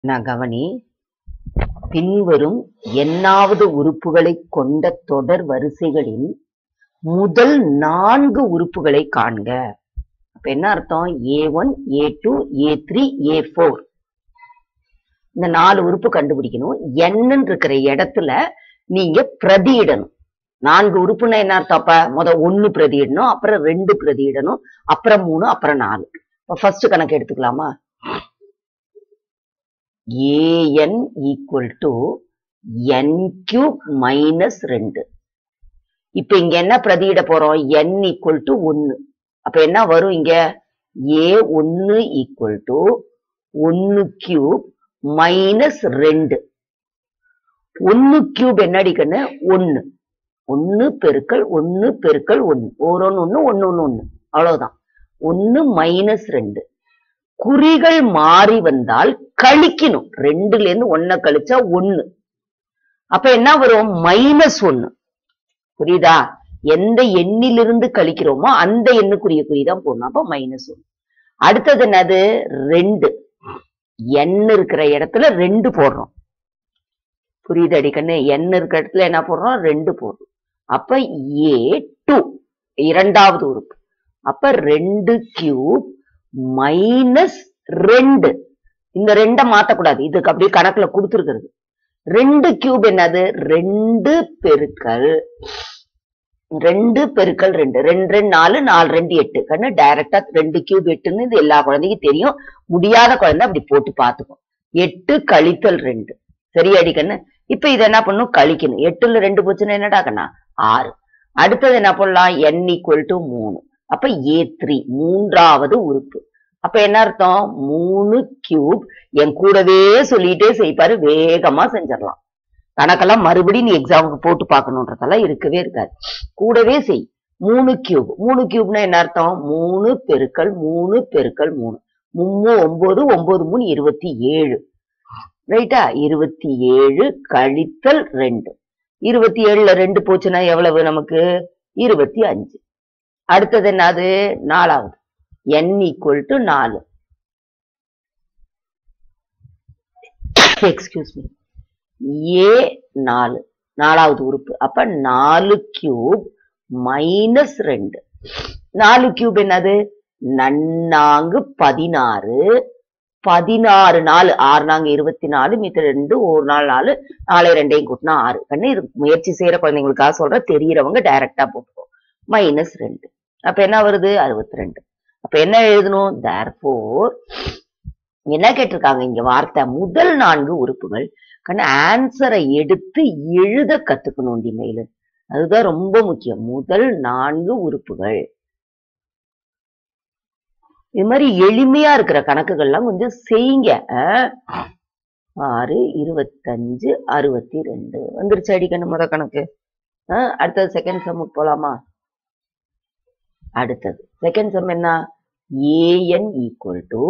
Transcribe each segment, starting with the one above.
நான் கவனி, பின்வரும் எண்ணாவது உறுப்புகளை கொண்ட தொடர் வரிசைகளின் முதல் 4 உறுப்புகளை காண்க. அப்ப என்ன அர்த்தம்? A1, A2, A3, A4. இந்த 4 உறுப்பு கண்டுபிடிக்கணும். n இருக்கிற இடத்துல நீங்க பிரதியிடணும். 4 உறுப்புன்னா என்ன அர்த்தம்? அப்ப முத 1 பிரதியிடணும், அப்புறம் 2 பிரதியிடணும், அப்புறம் 3, அப்புறம் 4. ஃபர்ஸ்ட் கணக்கு எடுத்துக்கலாமா? an equal to n cube minus 2. இப்ப இங்க என்ன பிரதியிட போறோம்? n equal to 1. அப்ப என்ன வரும் இங்க? a1 equal to 1 cube minus 2. 1 cube என்ன அடிக்கன்னு? 1. 1 பெருக்கல் 1 பெருக்கல் 1. ஒரு 1 1 1 1. அவ்வளவுதான். 1 minus 2. குறிகள் மாறி வந்தால் கழிக்கணும். 2ல இருந்து 1 கழிச்சா 1. அப்ப என்ன வரும்? -1. புரியுதா? எந்த எண்ணிலிருந்து கழிக்கிறோமோ அந்த எண்ணுக்குரிய குறிதான் போடணும். அப்ப -1. அடுத்தது என்னது? 2. n இருக்கிற இடத்துல 2 போடுறோம். புரியுது அடிக்கண்ணு? n இருக்கிற இடத்துல என்ன போடுறோம்? 2 போடுறோம். அப்ப A2 இரண்டாவது உறுப்பு. அப்ப 2 கியூப் மைனஸ் 2. இந்த 2 மாத்தக்கூடாது. இதுக்கு அப்படியே கணக்குல கொடுத்துருக்கிறது. 2 கியூப் என்னது? 2 பெருக்கல் 2 பெருக்கல் 2. 2 2 4 4 2 8. கண்ணு டைரக்டா 2 கியூப் 8ன்னு இது எல்லா குழந்தைக்கும் தெரியும். முடியாத குழந்தை அப்படி போட்டு பாத்துக்கும். 8 கழித்தல் 2. சரியாடி கண்ணு? இப்ப இதை என்ன பண்ணும்? கழிக்கணும். 8ல 2 போச்சுன்னா என்னடா கண்ணா? 6. அடுத்தது என்ன பண்ணலாம்? n equal to 3. அப்ப A3 மூன்றாவது உறுப்பு. அப்ப என்ன அர்த்தம்? 3 கியூப். என் கூடவே சொல்லிட்டே செய்ப்பாரு, வேகமா செஞ்சிடலாம். கணக்கெல்லாம் மறுபடியும் நீ எக்ஸாமுக்கு போட்டு பார்க்கணுன்றதெல்லாம் இருக்கவே இருக்காது. கூடவே செய். 3 கியூப். 3 கியூப்னா என்ன அர்த்தம்? 3 பெருக்கல் 3 பெருக்கல் 3. 3 9 9 3 27. ரைட்டா? 27 கழித்தல் 2. 27ல 2 போச்சுன்னா எவ்வளவு நமக்கு? 25. அடுத்தது என்னது? 4வது. n equal to 4. Excuse me. A4 4வது உறுப்பு. அப்ப 4 கியூப் மைனஸ் 2. 4 கியூப் என்னது? நன்னாங்கு 16. 16 4 6 நாங்க 24 மீட்டர் 2 1 நாள் 4 4 2 கூட்டினா 6. கண்ணு இது முயற்சி செய்யற குழந்தைங்களுக்காக சொல்ற, தெரியறவங்க டைரக்டா போட்டுக்கோ. -2. அப்ப என்ன வருது? 62. அப்ப என்ன எழுதணும்? therefore என்ன கேட்டிருக்காங்க இங்க? வார்த்தை முதல் 4 உறுப்புகள். கண்ணு ஆன்சரை எடுத்து எழுத கத்துக்கணும். மேலு அதுதான் ரொம்ப முக்கியம். முதல் 4 உறுப்புகள். இது மாதிரி எளிமையா இருக்கிற கணக்குகள்லாம் கொஞ்சம் செய்யுங்க. 6 25 62 வந்துருச்சு அடிக்கணும் முத கணக்கு. அடுத்தது செகண்ட் சம் போலாமா? அடுத்தது செகண்ட் சம் என்ன? an ஈக்குவல் டு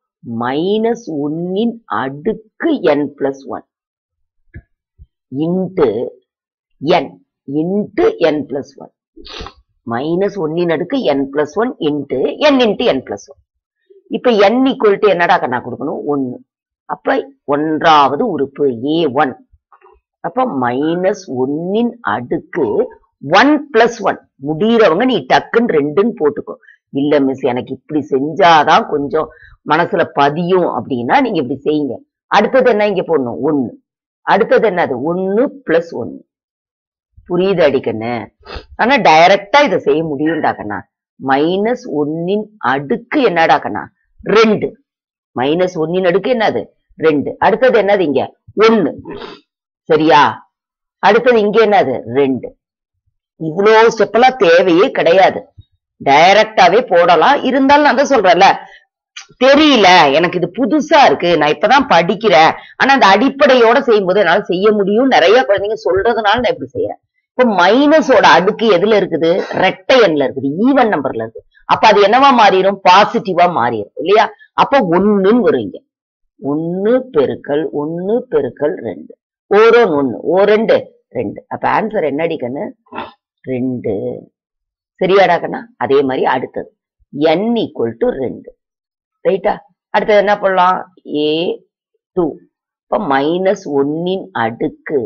-1 அடுக்கு n plus 1 into n into n plus 1. -1 அடுக்கு n plus 1 into n into n plus 1. இப்ப n ஈக்குவல் டு என்னடா கண்ணா கொடுக்கணும்? 1. அப்ப 1வது உறுப்பு A1. அப்ப -1 அடுக்கு 1 plus 1. முடியறவங்க நீ டக்குன்னு 2ன்னு போட்டுக்கோ. இல்ல மிஸ் எனக்கு இப்படி செஞ்சாதான் கொஞ்சம் மனசுல பதியும் அப்படின்னா நீங்க இப்படி செய்யுங்க. அடுத்தது என்ன இங்க போடணும்? 1. அடுத்தது என்னது? 1 plus 1. புரியுது அடிக்கண்ணு? ஆனா டைரக்டா இதை செய்ய முடியும்டா கண்ணா. -1 அடுக்கு என்னடா கண்ணா? 2. -1 அடுக்கு என்னது? 2. அடுத்தது என்னது? இங்க 1. சரியா? அடுத்தது இங்க என்னது? 2. இவ்வளவு ஸ்டெப் எல்லாம் தேவையே கிடையாது. டைரக்டாவே போடலாம். இருந்தாலும் நான் தான் சொல்றேன்ல, தெரியல எனக்கு இது புதுசா இருக்கு, நான் இப்பதான் படிக்கிறேன், ஆனா அந்த அடிப்படையோட செய்யும் போது என்னால செய்ய முடியும். நிறைய குழந்தைங்க சொல்றதுனால நான் இப்படி செய்யறேன். இப்ப மைனஸோட அடுக்கு எதுல இருக்குது? ரெட்டை எண்ல இருக்குது, ஈவன் நம்பர்ல இருக்கு. அப்ப அது என்னவா மாறிடும்? பாசிட்டிவா மாறிடும் இல்லையா? அப்ப 1ன்னு வரும் இங்க. 1 பெருக்கல் 1 பெருக்கல் 2. ஒரு 1 ஒரு 2 2. அப்ப ஆன்சர் என்னடி கண்ணு? 2. சரியாடா கண்ணா? அதே மாதிரி அடுத்தது n ஈக்குவல் டு 2. ரைட்டா? அடுத்தது என்ன பண்ணலாம்? A2 இப்ப -1 அடுக்கு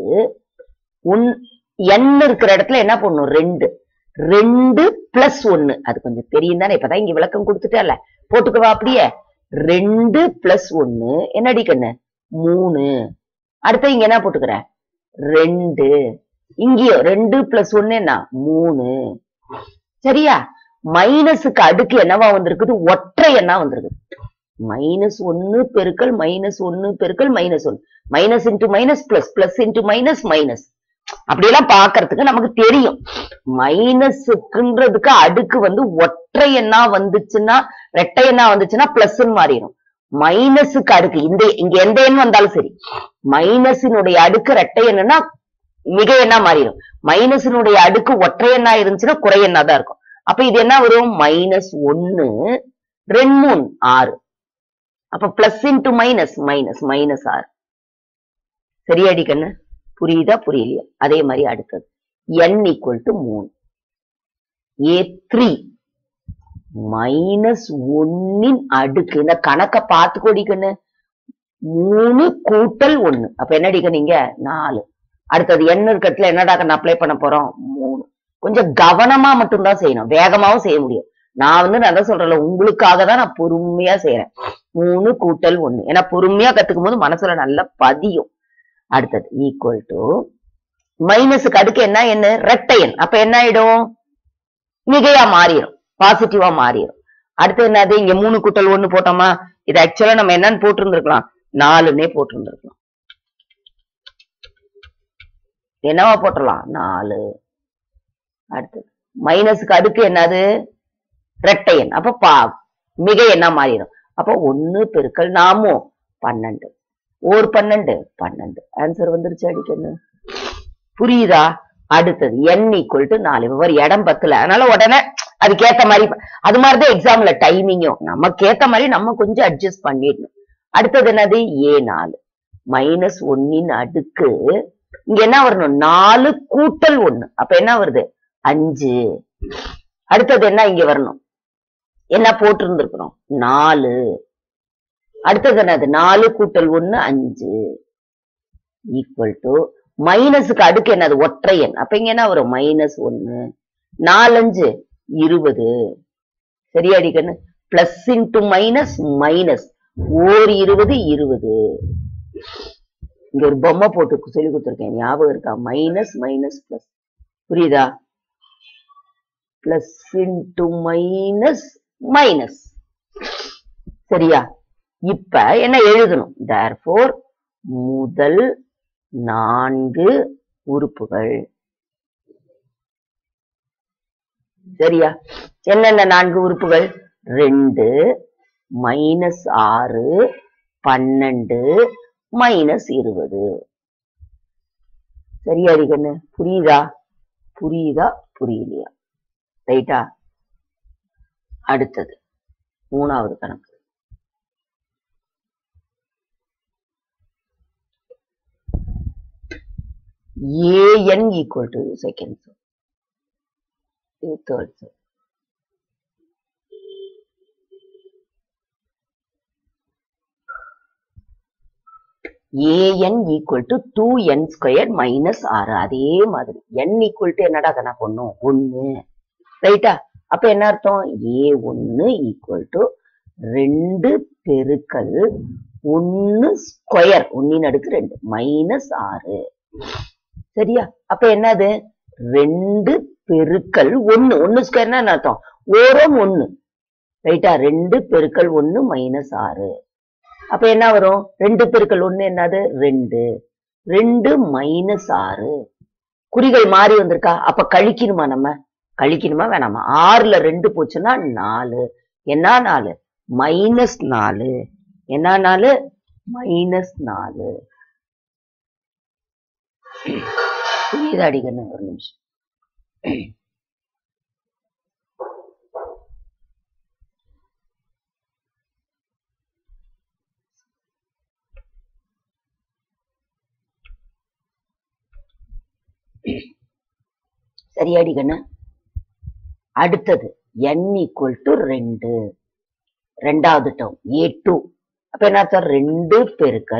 n இருக்கிற இடத்துல என்ன பண்ணும் 2 2 + 1 அது கொஞ்சம் தெரியும் தானே இப்பதான் இங்க விளக்கம் கொடுத்துட்டேன்ல போட்டுக்கவா அப்படியே 2 + 1 என்னடி கண்ணு 3 அடுத்து இங்க என்ன போட்டுக்கிற 2 இங்கேயும் 2 + 1 என்ன 3 சரியா மைனஸுக்கு அடுக்கு என்னவா வந்திருக்குது ஒற்றை எண்ணா வந்திருக்குது -1 பெருக்கல் -1 பெருக்கல் -1 minus into minus plus plus into minus minus அப்படியெல்லாம் பாக்குறதுக்கு நமக்கு தெரியும் மைனஸுக்குன்றதுக்கு அடுக்கு வந்து ஒற்றை எண்ணா வந்துச்சுன்னா ரெட்டை எண்ணா வந்துச்சுன்னா பிளஸ் மாறிடும் மைனஸுக்கு அடுக்கு இங்க எந்த எண் வந்தாலும் சரி மைனஸினுடைய அடுக்கு ரெட்டை எண்ணா மிக எண்ணா மாறிடும் மைனஸினுடைய அடுக்கு ஒற்றை எண்ணா இருந்துச்சுன்னா குறை எண்ணா தான் இருக்கும் அப்ப இது என்ன வரும் -1 2 3 6 அப்ப plus into minus minus minus 6 சரியாடி கண்ணு புரியுதா புரியலையா அதே மாதிரி அடுத்தது n = 3 a3 -1 அடுக்கு இந்த கணக்கை பார்த்துக்கோடி கண்ணு 3 கூட்டல் 1 அப்ப என்னடி கண்ணீங்க 4 அடுத்தது n இருக்கிறதுல என்னடா கண்ணு அப்ளை பண்ண போறோம் 3 கொஞ்சம் கவனமா மட்டும்தான் செய்யணும் வேகமாவும் செய்ய முடியும் நான் நான் சொல்றேன்ல உங்களுக்காக தான் நான் பொறுமையா செய்யறேன் 3 கூட்டல் 1 ஏன்னா பொறுமையா கத்துக்கும் போது மனசுல நல்லா பதியும் அடுத்தது ஈக்குவல் டு மைனஸுக்கு அடுக்கு என்ன ரெட்டை எண் அப்ப என்ன ஆயிடும் மிகையா மாறிடும் பாசிட்டிவா மாறிடும் அடுத்து என்னது இங்க 3 கூட்டல் 1 போட்டோமா இது ஆக்சுவலா நம்ம என்னன்னு போட்டிருந்திருக்கலாம் 4ன்னே போட்டிருந்திருக்கலாம் என்னவா போட்டுடலாம் 4 அடுத்தது மைனஸுக்கு அடுக்கு என்னது ரெட்டை எண் அப்ப மிகை என்ன மாறிடும் அப்ப 1 பெருக்கல் நாமும் 12 ஓர் 12 12 ஆன்சர் வந்துருச்சு அடிக்கணும் புரியுதா அடுத்தது n = 4 இவர் இடம் பத்தல அதனால உடனே அதுக்கேத்த மாதிரி அது மாதிரிதான் எக்ஸாம்ல டைமிங்கும் நமக்கு ஏத்த மாதிரி நம்ம கொஞ்சம் அட்ஜஸ்ட் பண்ணிடணும் அடுத்தது என்னது a4 -1 அடுக்கு இங்க என்ன வரணும் 4 கூட்டல் 1 அப்ப என்ன வருது 5 அடுத்தது என்ன இங்க வரணும் என்ன போட்டு இருந்திருக்கிறோம் 4 அடுத்தது என்னது 4 கூட்டல் 1 5 ஈக்குவல் டு மைனஸுக்கு அடுக்கு என்னது ஒற்றை எண் அப்ப இங்க என்ன வரும் -1 4 5 20 சரியாடி கண்ணு பிளஸ் இன்டு மைனஸ் மைனஸ் ஓர் 20 20 இங்க ஒரு பொம்மை போட்டு சொல்லி கொடுத்துருக்கேன் ஞாபகம் இருக்கா மைனஸ் மைனஸ் பிளஸ் புரியுதா பிளஸ் இன்டு மைனஸ் மைனஸ் சரியா இப்ப என்ன எழுதணும் therefore முதல் 4 உறுப்புகள் சரியா என்னென்ன 4 உறுப்புகள் 2 -6 12 -20 சரியாடி கண்ணு புரியுதா புரியலையா ரைட்டா அடுத்தது 3வது கணக்கு an = second sum இது third sum an = 2n² - 6 அதே மாதிரி n = என்னடா கணா பண்ணும் 1 ரைட்டா அப்ப என்ன அர்த்தம் a1 = 2 பெருக்கல் 1 ஸ்கொயர் 1 அடுக்கு 2 -6 சரியா அப்ப என்னது 2 பெருக்கல் 1 ஸ்கொயர்னா என்ன அர்த்தம் ஓரம் 1 ரைட்டா 2 பெருக்கல் 1 -6 அப்ப என்ன வரும் 2 பெருக்கல் 1 என்னது 2 2 -6 குறிகள் மாறி வந்திருக்கா அப்ப கழிக்கணுமா வேணாமா 6ல 2 போச்சுன்னா 4 என்ன 4 -4 என்ன 4 -4 புரியுதா அடிக்கணும் ஒரு நிமிஷம் சரியாடி கண்ணு அடுத்தது n = 2 ரெண்டாவது டேர்ம் a2 அப்ப என்ன அர்த்தம் 2 பெருக்கல்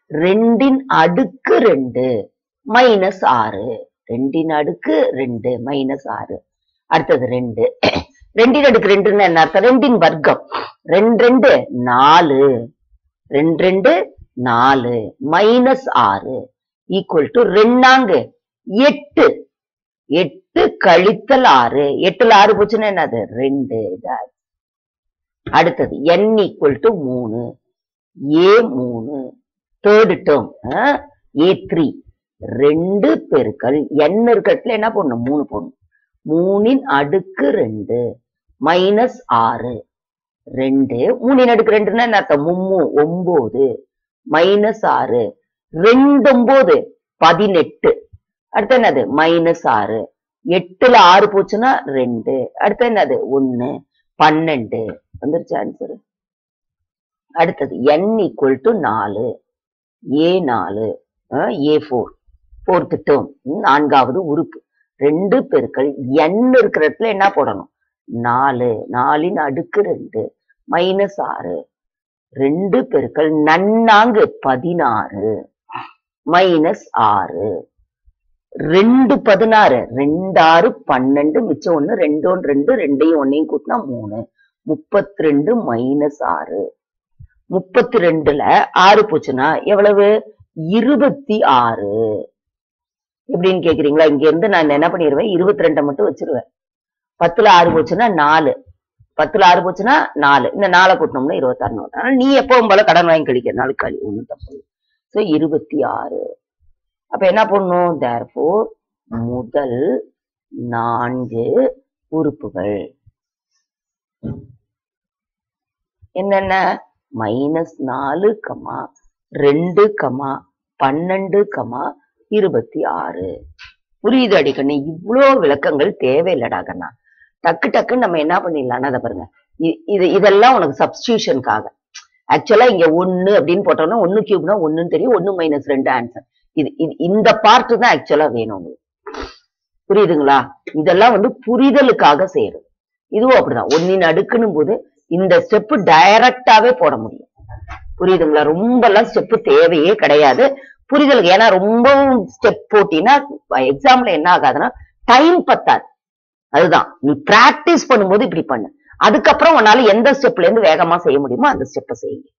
2 அடுக்கு 2 மைனஸ் 6. 2 அடுக்கு 2 மைனஸ் 6. அடுத்தது 2. 2 அடுக்கு 2 என்ன அர்த்தம்? 2 வர்க்கம். 2 4. 2 4 மைனஸ் 6 ஈக்குவல் டு 2 8. 8 கழித்தல் 6. 8ல 6 போச்சுன்னா என்னது? 2. அடுத்தது n equal to 3. A3 third term A3 2 பெருக்கல் n இருக்கட்டுல என்ன போடணும்? 3 போடணும். 3 அடுக்கு 2 மைனஸ் 6. 2 3 அடுக்கு 2 என்ன அர்த்தம்? 9 மைனஸ் 6. 2 9 18. அடுத்து என்னது? மைனஸ் 6. 8ல 6 போச்சுன்னா 2. அடுத்து என்னது? 1 12 வந்துருச்சு ஆன்சர். அடுத்தது n equal to 4. A4 A4 4th term 4வது உறுப்பு. 2 பெருக்கல் n இருக்கிற இடத்துல என்ன போடணும்? 4. 4 அடுக்கு 2 மைனஸ் 6. 2 பெருக்கல் 4 16 மைனஸ் 6. 2 16 2 6 12 மிச்சம் 1 2 1 2 2யும் 1யும் கூட்டினா 3 32 மைனஸ் 6. 32ல 6 போச்சுன்னா எவ்வளவு? 26. எப்படின்னு கேக்குறீங்களா? இங்க இருந்து நான் என்ன பண்ணிடுவேன்? 22 மட்டும் வச்சிருவேன். 10ல 6 போச்சுன்னா 4. 10ல 6 போச்சுன்னா 4. இந்த 4 கூட்டணும்னா 26. அதனால நீ எப்பவும் போல கடன் வாங்கி கழிக்கிற நாளுக்கு ஒண்ணும் தப்பு. சோ 26. அப்ப என்ன பண்ணணும்? therefore முதல் 4 உறுப்புகள் என்னென்ன? -4, 2, 12, 26. புரியுது அடிக்கண்ணு? இவ்வளோ விளக்கங்கள் தேவையில்லடா கண்ணா. டக்கு டக்குன்னு நம்ம என்ன பண்ணிடலாம்னா அதை பாருங்க. இதெல்லாம் உனக்கு சப்ஸ்டியூஷனுக்காக. ஆக்சுவலா இங்க 1 அப்படின்னு போட்டோம்னா 1 கியூப்னா 1 தெரியும். 1 - 2 ஆன்சர். இந்த பார்ட் தான் ஆக்சுவலா வேணும் உங்களுக்கு. புரியுதுங்களா? இதெல்லாம் புரிதலுக்காக செய்யறது. இதுவும் அப்படிதான். 1 அடுக்குன்னு போது இந்த ஸ்டெப் டைரக்டாவே போட முடியும். புரியுதுங்களா? ரொம்ப எல்லாம் ஸ்டெப் தேவையே கிடையாது புரிதலுக்கு. ஏன்னா ரொம்ப ஸ்டெப் போட்டினா எக்ஸாம்ல என்ன ஆகாதுன்னா டைம் பத்தாது. அதுதான் நீ பிராக்டிஸ் பண்ணும்போது இப்படி பண்ணு. அதுக்கப்புறம் உன்னால எந்த ஸ்டெப்ல இருந்து வேகமா செய்ய முடியுமோ அந்த ஸ்டெப்பை செய்யுங்க.